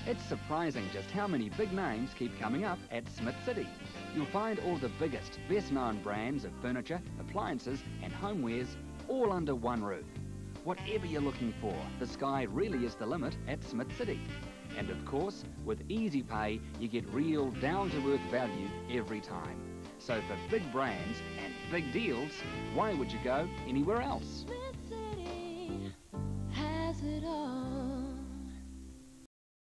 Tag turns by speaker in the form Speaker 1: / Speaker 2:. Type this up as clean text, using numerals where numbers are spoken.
Speaker 1: It's surprising just how many big names keep coming up at SmithCity. You'll find all the biggest, best-known brands of furniture, appliances and homewares all under one roof. Whatever you're looking for, the sky really is the limit at SmithCity. And of course, with easy pay, you get real down-to-earth value every time. So for big brands and big deals, why would you go anywhere else?
Speaker 2: SmithCity.